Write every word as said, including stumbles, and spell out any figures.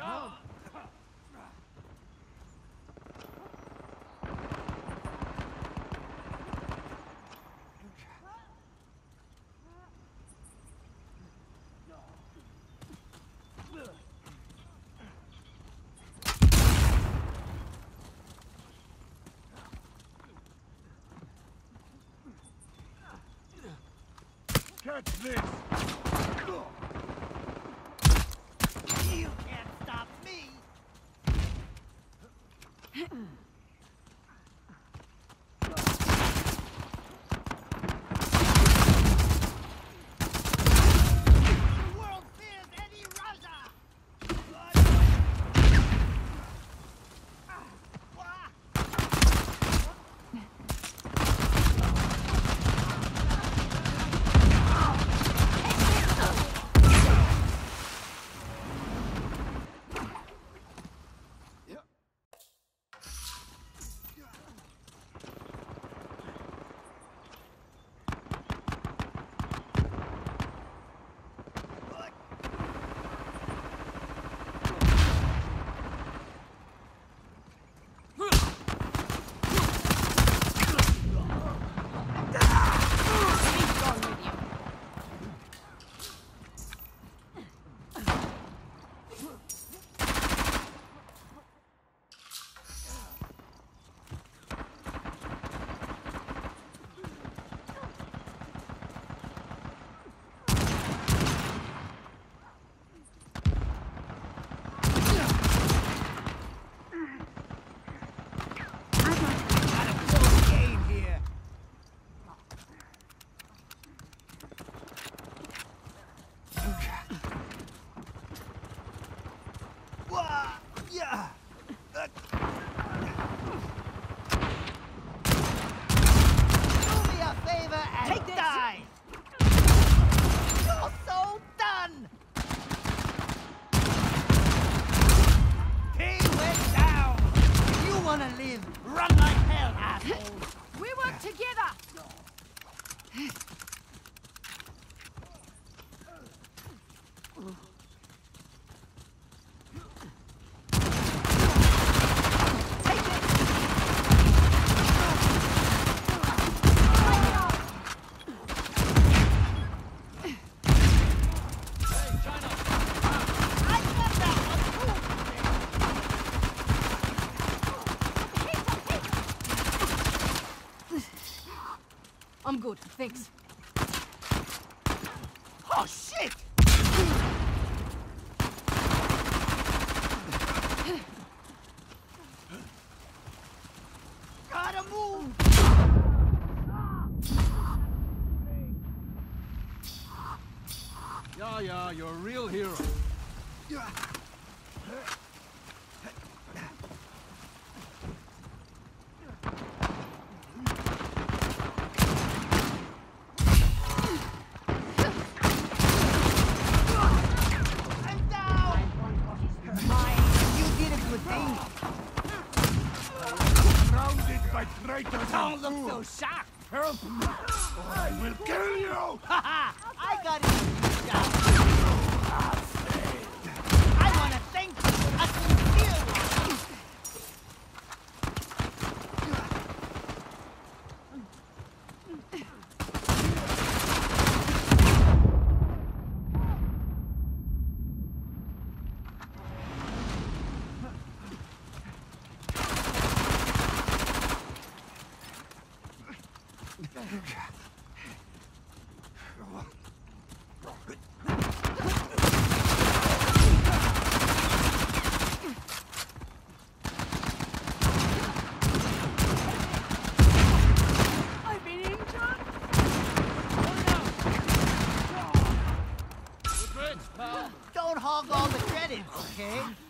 down! Catch this! You can't stop me! The world fears Eddie Raza! Yeah. Uh, Do me a favor and Take this. die. You're so done. He went down. If you wanna live, run like hell, asshole. We work together! I'm good, thanks. Oh, shit! Gotta move! Yeah, yeah, you're a real hero. I'm down! Mine! You did a good thing. Surrounded by traitors. Don't look so shocked! Help me, or I will kill you! Haha! I got it! I wanna thank you! I can feel it! I've been injured! Good, pal. Don't hog all the credit, okay?